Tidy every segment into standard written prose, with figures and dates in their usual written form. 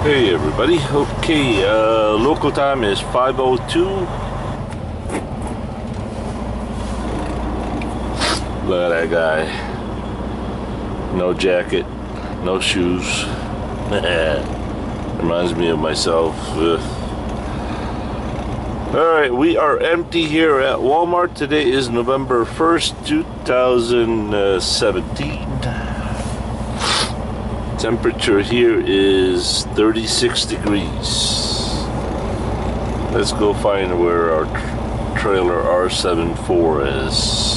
Hey everybody, okay, local time is 5:02. Look at that guy. No jacket, no shoes. Reminds me of myself. Alright, we are empty here at Walmart. Today is November 1st, 2017. Temperature here is 36 degrees. Let's go find where our trailer R74 is.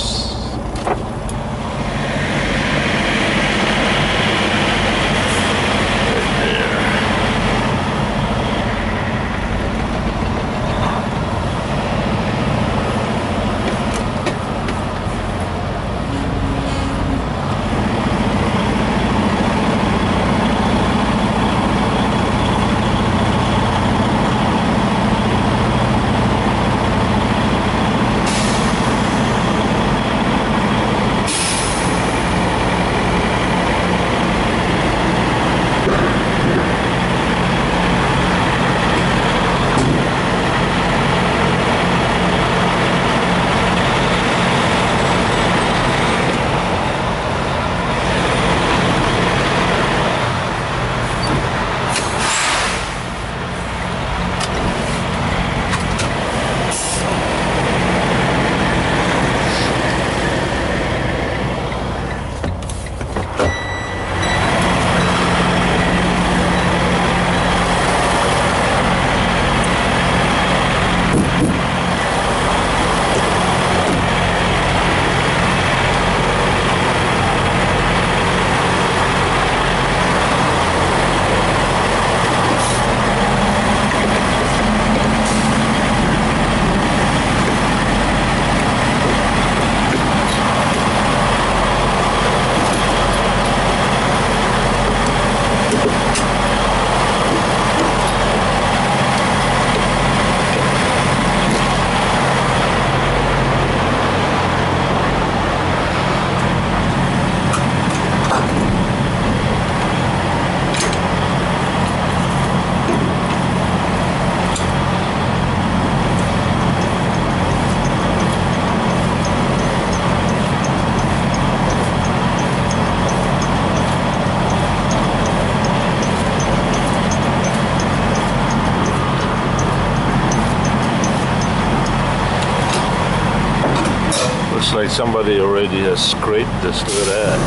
Looks like somebody already has scraped this. Look at that.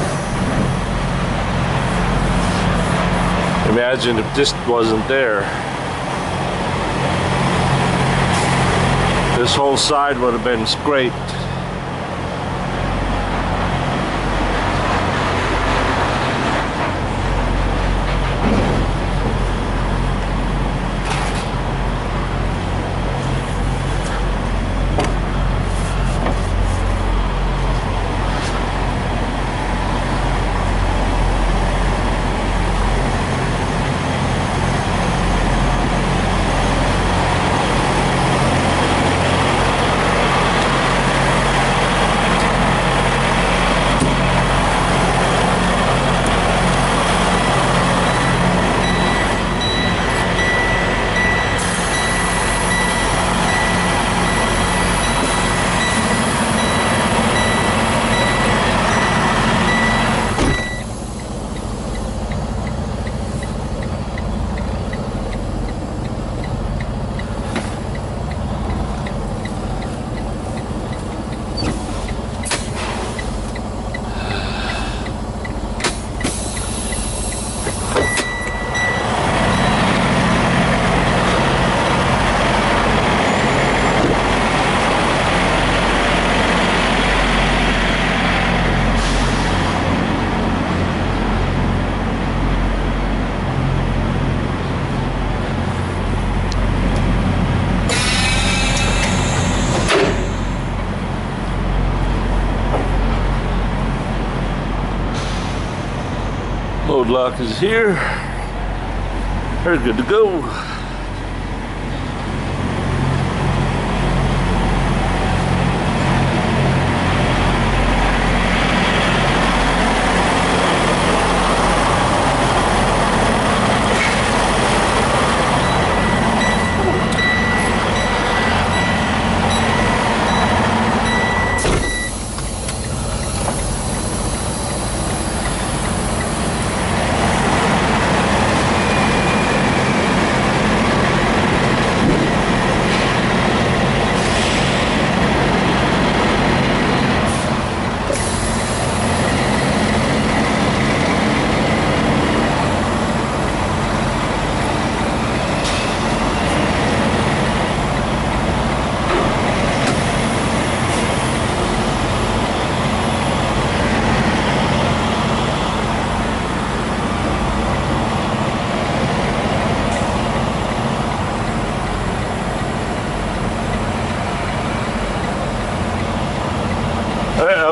Imagine if this wasn't there. This whole side would have been scraped. Load lock is here. We're good to go.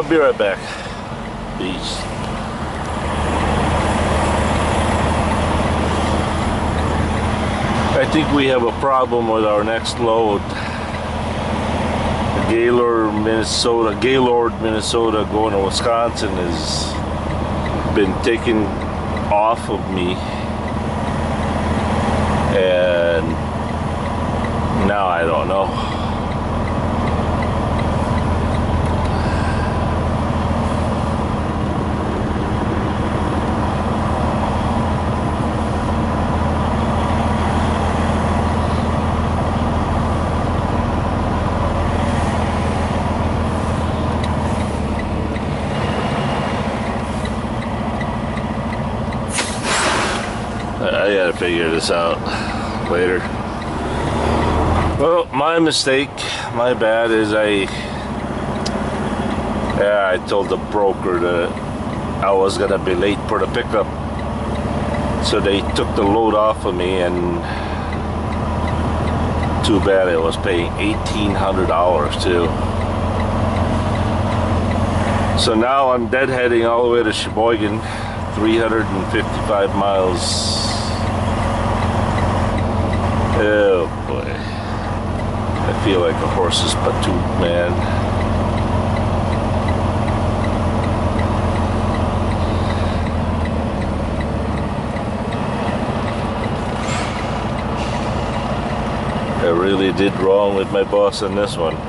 be right back. Peace. I think we have a problem with our next load. Gaylord, Minnesota going to Wisconsin has been taken off of me. And now I don't know. I gotta figure this out later. Well, my mistake, my bad, is I told the broker that I was gonna be late for the pickup, so they took the load off of me, and too bad I was paying $1,800 too. So now I'm deadheading all the way to Sheboygan, 355 miles. Oh boy, I feel like a horse's patoot, man. I really did wrong with my boss on this one.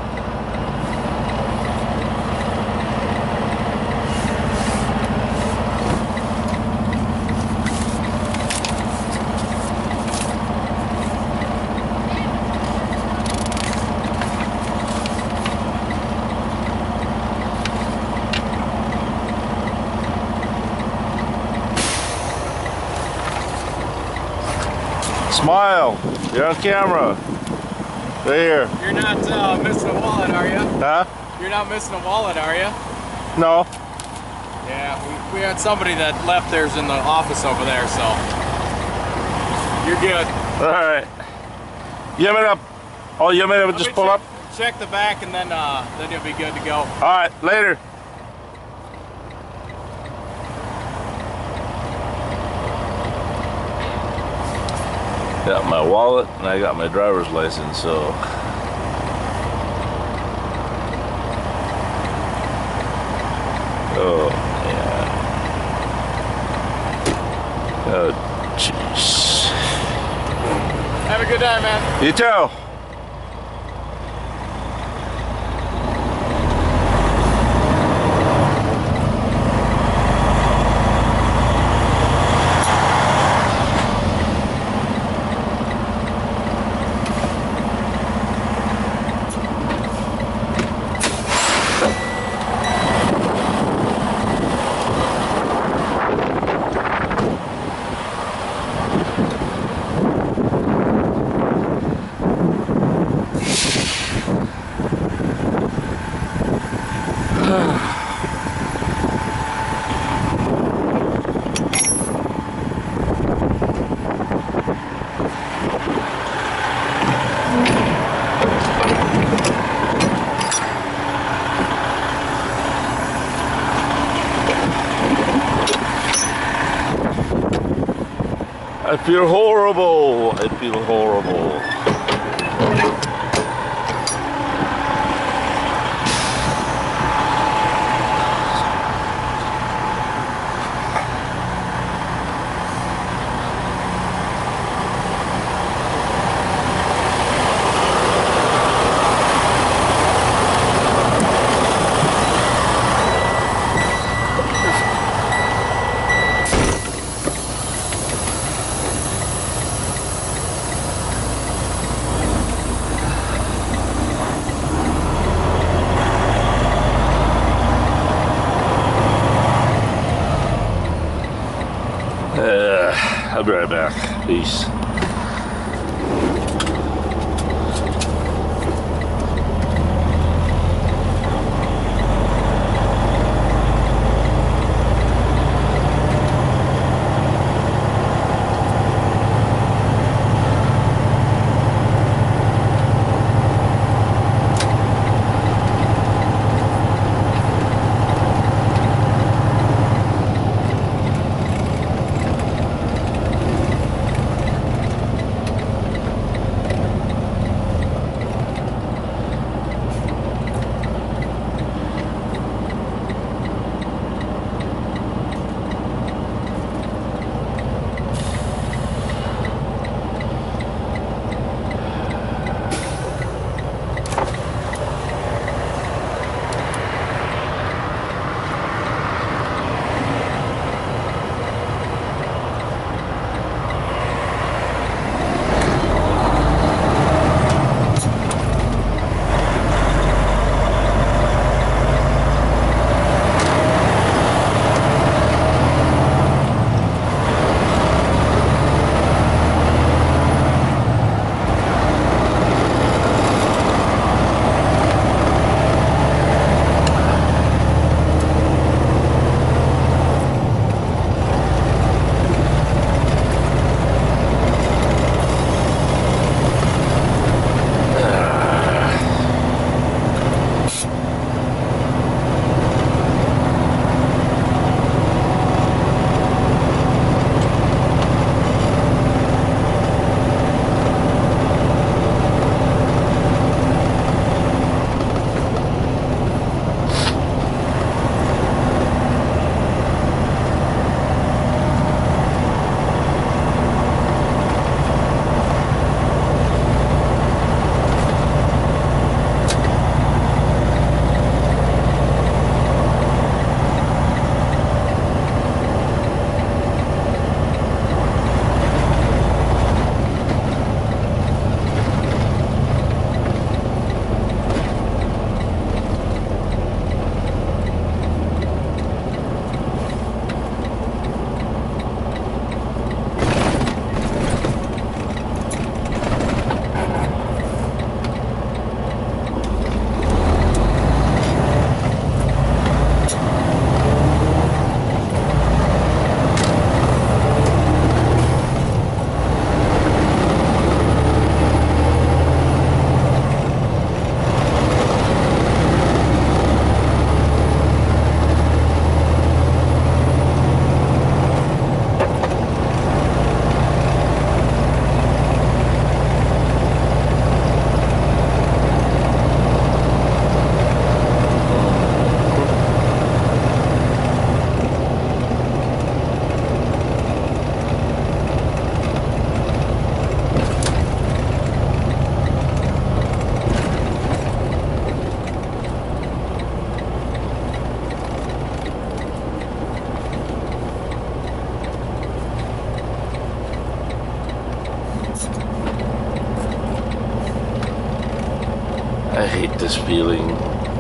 Smile, you're on camera. Right here. You're not missing a wallet, are you? Huh? You're not missing a wallet, are you? No. Yeah, we had somebody that left theirs in the office over there, so you're good. All right. You want me to? Oh, you want me to just pull up? Check the back, and then you'll be good to go. All right, later. Got my wallet and I got my driver's license, so oh yeah. Oh jeez. Have a good day, man. You too. I feel horrible. I feel horrible. I'll be right back. Peace. I hate this feeling.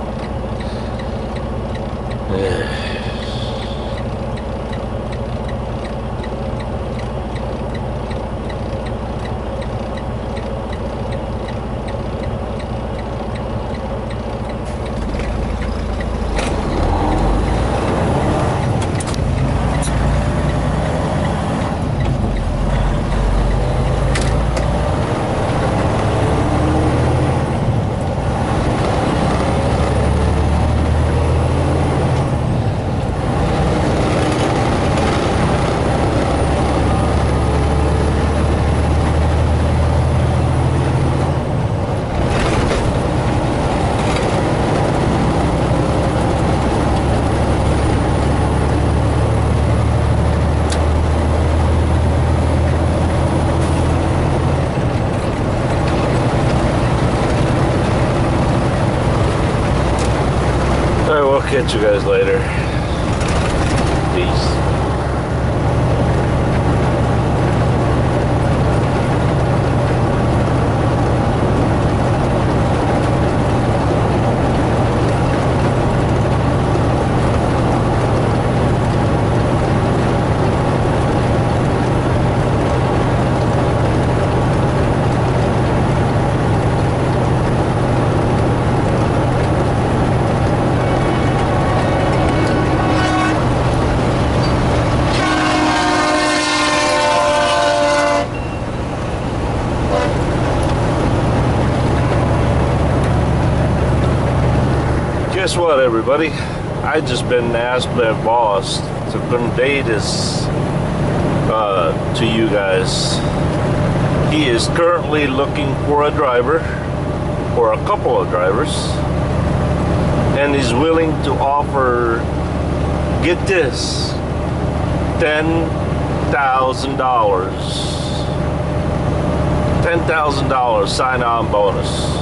Catch you guys later. Peace. Guess what, everybody? I just been asked by my boss to convey this to you guys. He is currently looking for a driver, or a couple of drivers, and he's willing to offer, get this, $10,000. $10,000 sign-on bonus.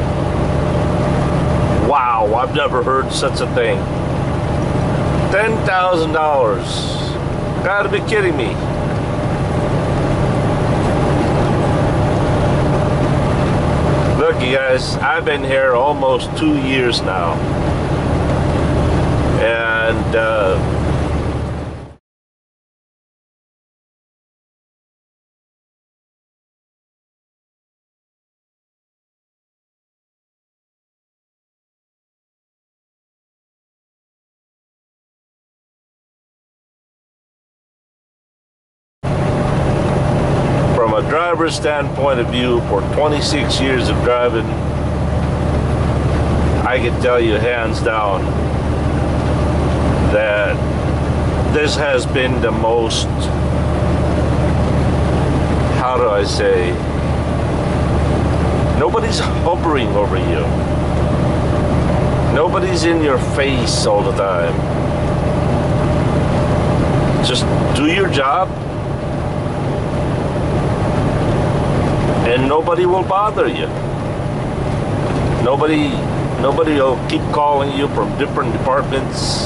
Wow, I've never heard such a thing. $10,000. Gotta be kidding me. Look, you guys, I've been here almost 2 years now. And, from a driver's standpoint of view, for 26 years of driving, I can tell you hands down that this has been the most, how do I say, nobody's hovering over you. Nobody's in your face all the time. Just do your job, and nobody will bother you. Nobody will keep calling you from different departments.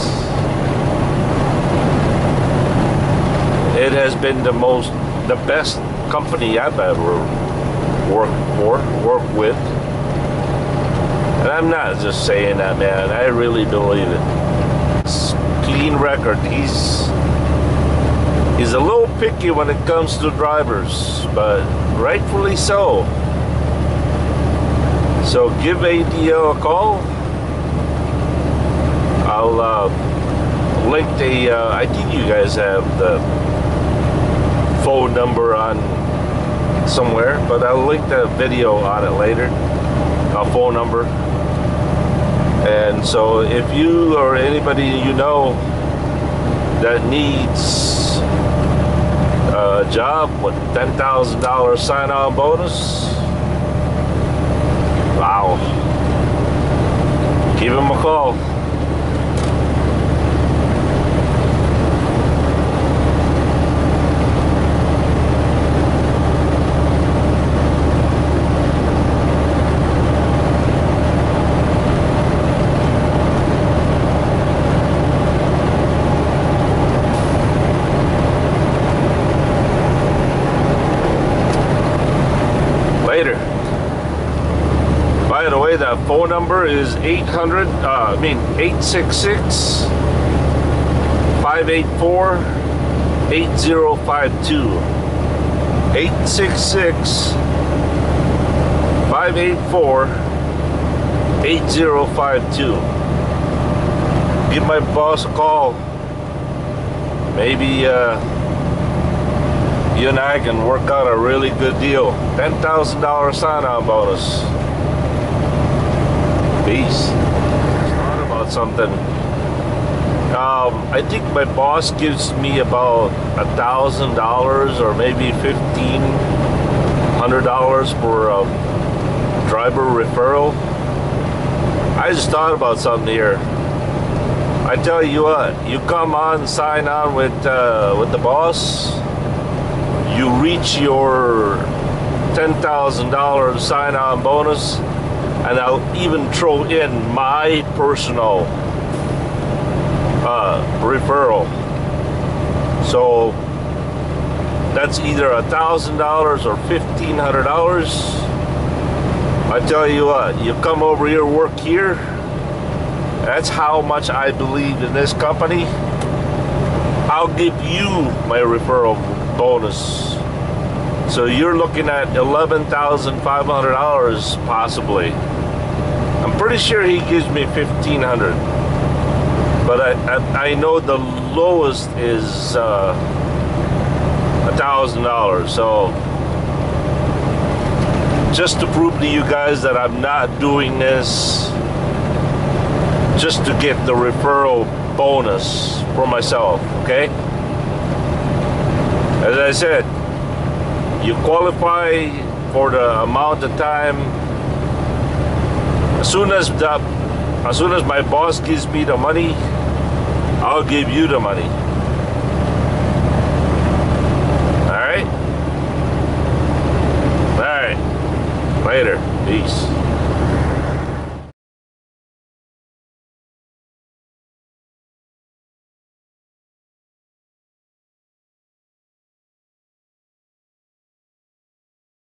It has been the best company I've ever worked with. And I'm not just saying that, man. I really believe it. It's clean record. He's a little picky when it comes to drivers, but rightfully so. So give ADL a call. I'll link the, I think you guys have the phone number on somewhere, but I'll link the video on it later, a phone number. And so if you or anybody you know that needs a job with $10,000 sign-on bonus, wow, give him a call. Later. Bye. By the way, that phone number is 866 584 8052. 866 584 8052. Give my boss a call. Maybe you and I can work out a really good deal. $10,000 sign-on bonus. Peace. Thought about something. I think my boss gives me about $1,000 or maybe $1,500 for a driver referral. I just thought about something here. I tell you what, you come on, sign on with the boss, you reach your $10,000 sign-on bonus, and I'll even throw in my personal referral. So that's either $1,000 or $1,500. I tell you what, you come over here, work here. That's how much I believe in this company. I'll give you my referral bonus. So you're looking at $11,500 possibly. I'm pretty sure he gives me $1,500. But I know the lowest is $1,000. So just to prove to you guys that I'm not doing this just to get the referral bonus for myself, okay? As I said, you qualify for the amount of time. As soon as my boss gives me the money, I'll give you the money. All right? All right. Later. Peace.